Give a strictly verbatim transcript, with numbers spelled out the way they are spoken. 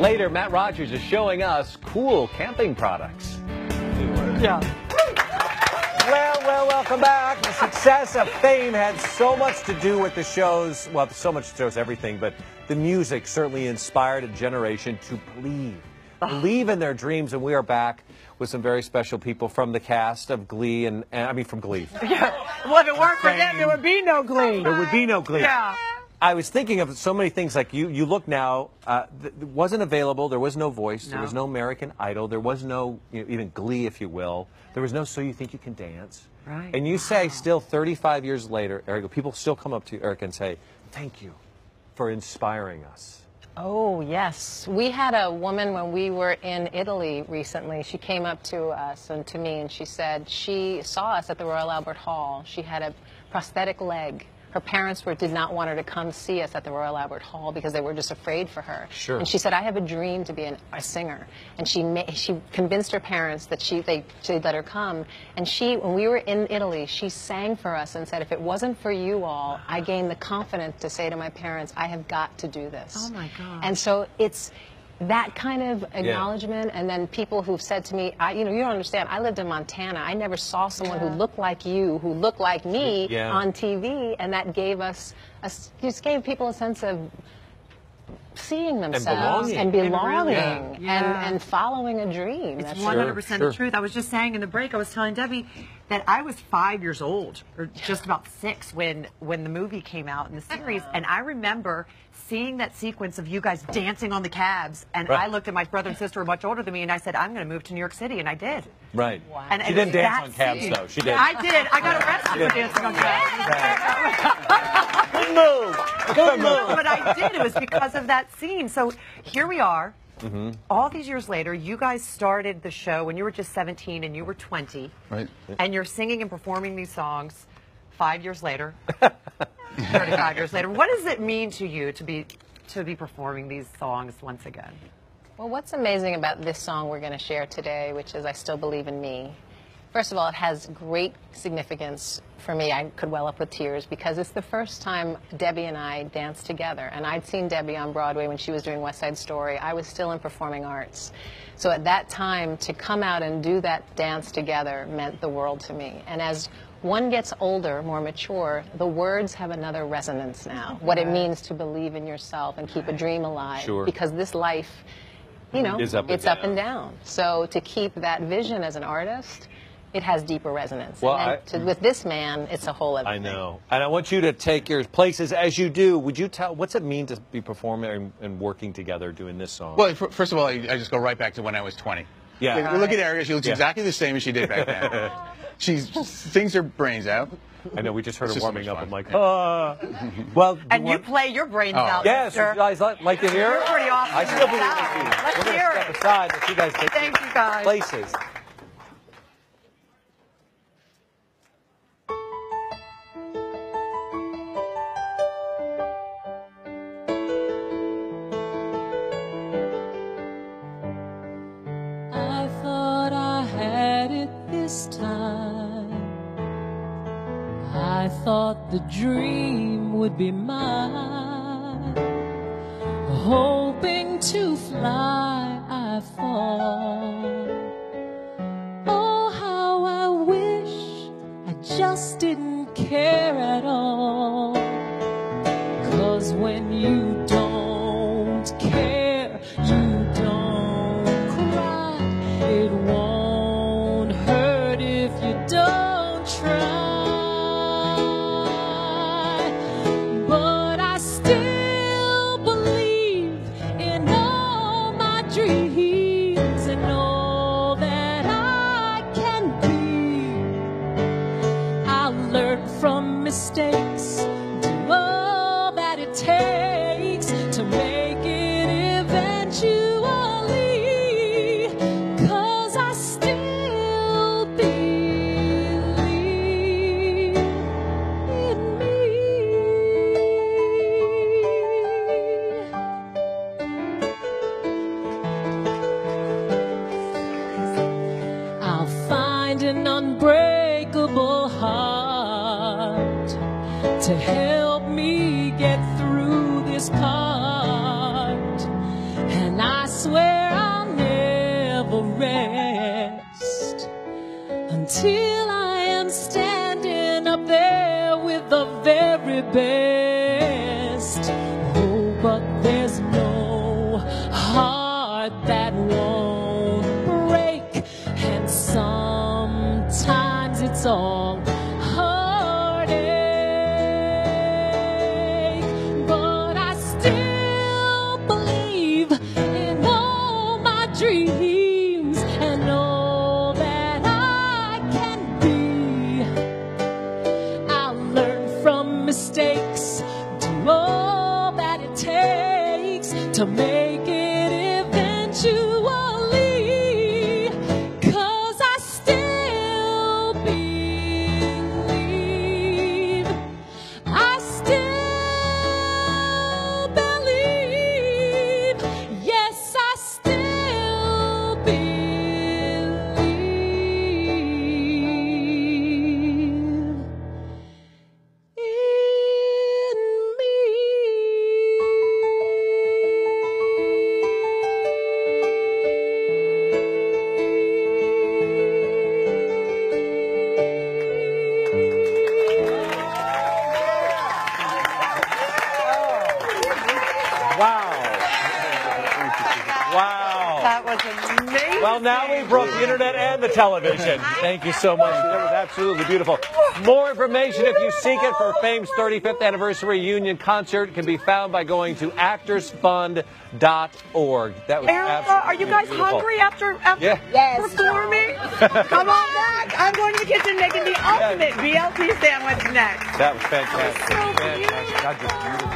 Later, Matt Rogers is showing us cool camping products. Yeah. Well, well, welcome back. The success of Fame had so much to do with the show's, well, so much shows everything, but the music certainly inspired a generation to believe. Believe in their dreams, and we are back with some very special people from the cast of Glee, and, and I mean from Glee. Yeah. Well, if it weren't for them, there would be no Glee. There would be no Glee. Yeah. I was thinking of so many things, like you, you look now, uh, th wasn't available, there was no Voice, No. there was no American Idol, there was no, you know, even Glee, if you will. There was no So You Think You Can Dance. Right. And you say still thirty-five years later, Erica, people still come up to you, Erica, and say, thank you for inspiring us. Oh, yes. We had a woman when we were in Italy recently. She came up to us and to me, and she said she saw us at the Royal Albert Hall. She had a prosthetic leg. Her parents were, did not want her to come see us at the Royal Albert Hall because they were just afraid for her. Sure. And she said, I have a dream to be an, a singer. And she ma she convinced her parents that she, they, she'd let her come. And she, when we were in Italy, she sang for us and said, if it wasn't for you all, I gained the confidence to say to my parents, I have got to do this. Oh, my God. And so it's that kind of acknowledgement, yeah. And then people who've said to me, I, you know, you don't understand, I lived in Montana. I never saw someone yeah. who looked like you, who looked like me yeah. on T V, and that gave us, a, just gave people a sense of seeing themselves and belonging, and, belonging and, really, yeah. and, and following a dream. It's That's one hundred percent sure, the truth. I was just saying in the break, I was telling Debbie that I was five years old, or just about six, when when the movie came out in the series, and I remember seeing that sequence of you guys dancing on the cabs, and right. I looked at my brother and sister who were much older than me, and I said, I'm going to move to New York City, and I did. Right. Wow. And She it didn't was dance that on cabs, scene. though. She did. I did. I got arrested for dancing on cabs. Good move. Good move. But I did. It was because of that scene. So here we are. Mm-hmm. All these years later, you guys started the show when you were just seventeen and you were twenty. Right. And you're singing and performing these songs five years later, thirty-five years later. What does it mean to you to be to be performing these songs once again? Well, what's amazing about this song we're going to share today, which is I Still Believe in Me, first of all, it has great significance for me. I could well up with tears because it's the first time Debbie and I danced together. And I'd seen Debbie on Broadway when she was doing West Side Story. I was still in performing arts. So at that time, to come out and do that dance together meant the world to me. And as one gets older, more mature, the words have another resonance now. What it means to believe in yourself and keep a dream alive. Sure. Because this life, you know, Is up and it's up down. and down. So to keep that vision as an artist, it has deeper resonance. Well, and I- then to, with this man, it's a whole other I thing. know. And I want you to take your places as you do. Would you tell, what's it mean to be performing and, and working together doing this song? Well, f- first of all, I, I just go right back to when I was twenty. Yeah. Look, look at Ariel. She looks Yeah. exactly the same as she did back then. She sings her brains out. I know, we just heard It's her just so warming much up. fun. I'm like, Yeah. ah. Well, do And you want- play your brains Oh. out. Yes, mister. you guys like, like to hear? You're pretty awesome. I still believe in Let's you. We're going hear to step it. aside and you guys take Thank you, guys. places. I thought I had it this time. I thought the dream would be mine. Hoping to fly, I fall. Oh, how I wish I just didn't care at all. 'Cause when you don't care, you don't cry. It won't hurt if you don't try. But I still believe in all my dreams and all that I can be. I learn from mistakes, do all that it takes to make it eventually. 'Cause I still believe in me. I'll find an unbreakable heart to help me get through this part. And I swear I'll never rest until I am standing up there with the very best. Oh, but there's no heart that won't break, and sometimes it's all heartache. But I still believe in all my dreams and all that I can be. I'll learn from mistakes, do all that it takes to make it eventually. 'Cause I still believe, I still believe, yes, I still believe in me. Wow. Wow. That was amazing. Well, now we broke the internet and the television. Thank you so much. That was absolutely beautiful. More information, if you seek it, for Fame's thirty-fifth anniversary reunion concert can be found by going to actors fund dot org. That was Erica, absolutely are you guys beautiful. hungry after, after Yeah. Yes. performing? Come on back. I'm going to the kitchen making the ultimate B L T sandwich next. That was fantastic. That was so Fantastic. God, just beautiful.